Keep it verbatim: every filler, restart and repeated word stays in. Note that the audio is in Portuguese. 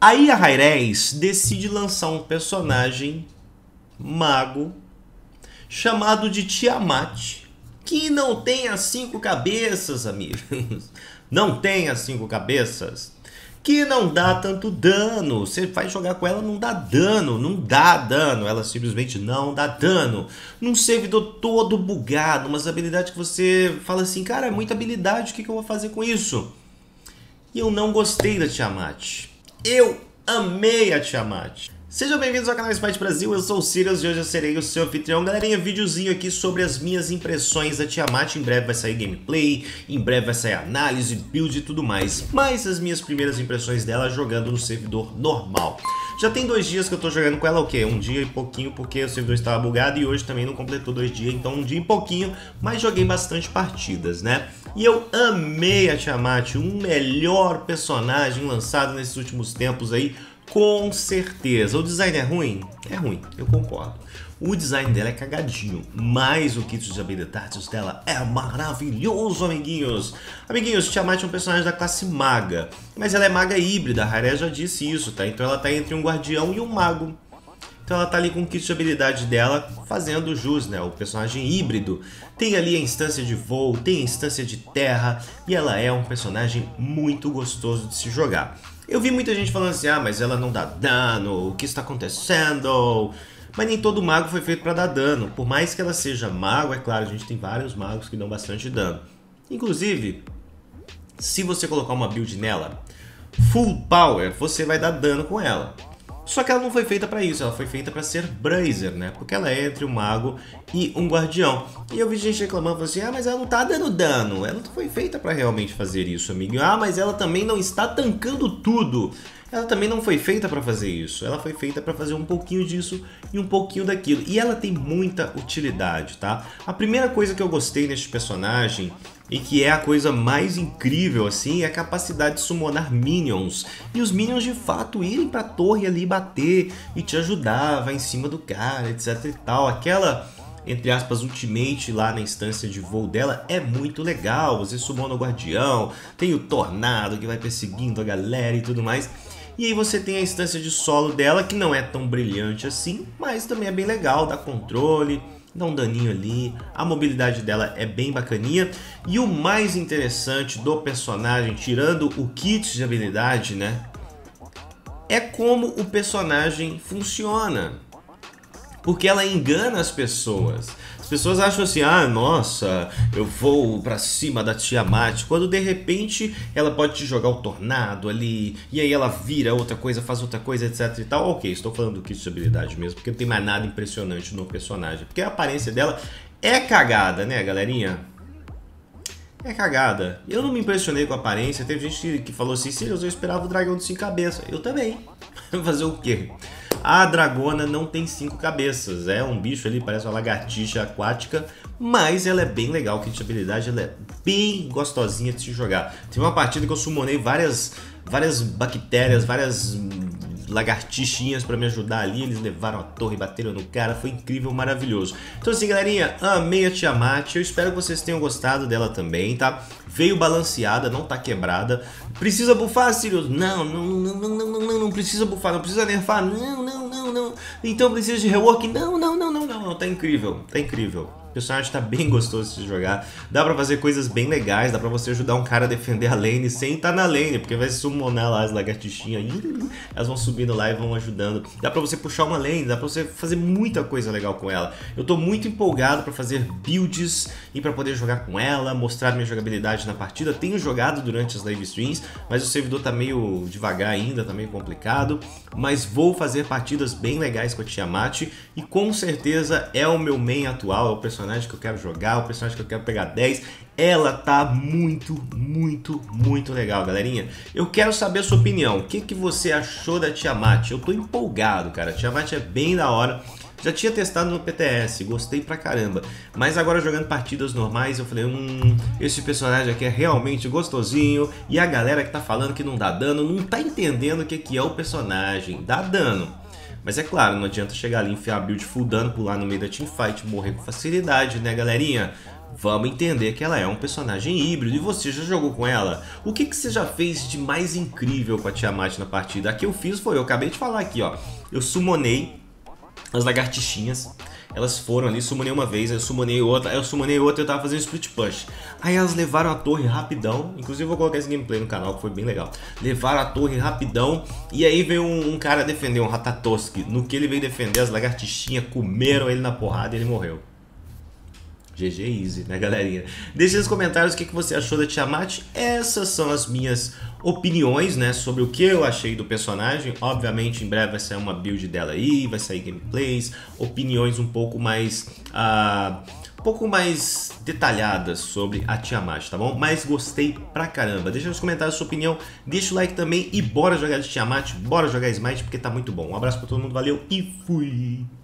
Aí a Hi-Rez decide lançar um personagem mago chamado de Tiamat, que não tem as cinco cabeças, amigos. Não tem as cinco cabeças. Que não dá tanto dano. Você vai jogar com ela, não dá dano. Não dá dano. Ela simplesmente não dá dano. Num servidor todo bugado, umas habilidades que você fala assim, cara, é muita habilidade, o que eu vou fazer com isso? E eu não gostei da Tiamat. Eu amei a Tiamat. Sejam bem-vindos ao canal Smite Brasil, eu sou o Sirius e hoje eu serei o seu anfitrião. Galerinha, videozinho aqui sobre as minhas impressões da Tiamat. Em breve vai sair gameplay, em breve vai sair análise, build e tudo mais. Mas as minhas primeiras impressões dela jogando no servidor normal. Já tem dois dias que eu tô jogando com ela, o quê? Um dia e pouquinho, porque o servidor estava bugado e hoje também não completou dois dias, então um dia e pouquinho, mas joguei bastante partidas, né? E eu amei a Tiamat, um melhor personagem lançado nesses últimos tempos aí, com certeza. O design é ruim? É ruim, eu concordo. O design dela é cagadinho, mas o kit de habilidades dela é maravilhoso, amiguinhos. Amiguinhos, Tiamat é um personagem da classe maga, mas ela é maga híbrida, a Hi-Rez já disse isso, tá? Então ela tá entre um guardião e um mago. Então ela tá ali com o kit de habilidade dela, fazendo jus, né? O personagem híbrido. Tem ali a instância de voo, tem a instância de terra, e ela é um personagem muito gostoso de se jogar. Eu vi muita gente falando assim, ah, mas ela não dá dano, o que está acontecendo? Mas nem todo mago foi feito para dar dano. Por mais que ela seja mago, é claro, a gente tem vários magos que dão bastante dano. Inclusive, se você colocar uma build nela, full power, você vai dar dano com ela. Só que ela não foi feita para isso, ela foi feita para ser Brazer, né? Porque ela é entre um mago e um guardião. E eu vi gente reclamando, falando assim, ah, mas ela não tá dando dano. Ela não foi feita para realmente fazer isso, amigo. Ah, mas ela também não está tancando tudo. Ela também não foi feita para fazer isso. Ela foi feita para fazer um pouquinho disso e um pouquinho daquilo. E ela tem muita utilidade, tá? A primeira coisa que eu gostei neste personagem e que é a coisa mais incrível, assim, é a capacidade de summonar minions. E os minions, de fato, irem pra torre ali bater e te ajudar, vai em cima do cara, etc e tal. Aquela, entre aspas, ultimate lá na instância de voo dela é muito legal. Você summona o guardião, tem o tornado que vai perseguindo a galera e tudo mais. E aí você tem a instância de solo dela, que não é tão brilhante assim, mas também é bem legal, dá controle, dá um daninho ali, a mobilidade dela é bem bacaninha. E o mais interessante do personagem, tirando o kit de habilidade, né, é como o personagem funciona. Porque ela engana as pessoas. As pessoas acham assim, ah, nossa, eu vou pra cima da Tiamat, quando de repente ela pode te jogar o tornado ali, e aí ela vira outra coisa, faz outra coisa, etc e tal. Ok, estou falando do kit de habilidade mesmo, porque não tem mais nada impressionante no personagem. Porque a aparência dela é cagada, né, galerinha? É cagada. Eu não me impressionei com a aparência. Teve gente que falou assim, Sirius, eu esperava o dragão de cinco cabeças. Eu também. Fazer o quê? A dragona não tem cinco cabeças, é um bicho ali, parece uma lagartixa aquática, mas ela é bem legal, o kit de habilidade, ela é bem gostosinha de se jogar. Teve uma partida que eu summonei várias, várias bactérias, várias lagartixinhas pra me ajudar ali, eles levaram a torre, bateram no cara, foi incrível, maravilhoso. Então assim, galerinha, amei a Tiamat, eu espero que vocês tenham gostado dela também, tá? Veio balanceada, não tá quebrada. Precisa bufar, Sirius? Não, não, não, não, não, não, não precisa bufar, não precisa nerfar, não, não, não, não. Então precisa de rework? Não, não, não, não, não, não, tá incrível, tá incrível. O personagem tá bem gostoso de jogar, dá pra fazer coisas bem legais, dá pra você ajudar um cara a defender a lane sem estar na lane, porque vai summonar lá as lagartixinhas, elas vão subindo lá e vão ajudando. Dá pra você puxar uma lane, dá pra você fazer muita coisa legal com ela. Eu tô muito empolgado pra fazer builds e pra poder jogar com ela, mostrar minha jogabilidade na partida. Tenho jogado durante as live streams, mas o servidor tá meio devagar ainda, tá meio complicado, mas vou fazer partidas bem legais com a Tiamat e com certeza é o meu main atual, é o personagem personagem que eu quero jogar, o personagem que eu quero pegar dez. Ela tá muito, muito, muito legal, galerinha. Eu quero saber a sua opinião. O que, que você achou da Tiamat? Eu tô empolgado, cara. A Tiamat é bem da hora. Já tinha testado no P T S, gostei pra caramba. Mas agora jogando partidas normais, eu falei, hum, esse personagem aqui é realmente gostosinho. E a galera que tá falando que não dá dano, não tá entendendo o que, que é o personagem. Dá dano. Mas é claro, não adianta chegar ali, enfiar a build full dano, pular no meio da teamfight, morrer com facilidade, né, galerinha? vamos entender que ela é um personagem híbrido. E você já jogou com ela? O que, que você já fez de mais incrível com a Tiamat na partida? A que eu fiz foi, eu acabei de falar aqui, ó. Eu summonei as lagartixinhas. Elas foram ali, summonei uma vez, aí eu summonei outra, aí eu summonei outra e eu tava fazendo split push. Aí elas levaram a torre rapidão, inclusive eu vou colocar esse gameplay no canal que foi bem legal. Levaram a torre rapidão e aí veio um, um cara defender, um Ratatoski. No que ele veio defender, as lagartixinhas comeram ele na porrada e ele morreu. G G easy, né, galerinha? Deixe nos comentários o que você achou da Tiamat. Essas são as minhas opiniões, né, sobre o que eu achei do personagem. Obviamente, em breve vai sair uma build dela aí, vai sair gameplays, opiniões um pouco mais... Uh, um pouco mais detalhadas sobre a Tiamat, tá bom? Mas gostei pra caramba. Deixa nos comentários a sua opinião, deixa o like também e bora jogar de Tiamat, bora jogar Smite porque tá muito bom. Um abraço pra todo mundo, valeu e fui!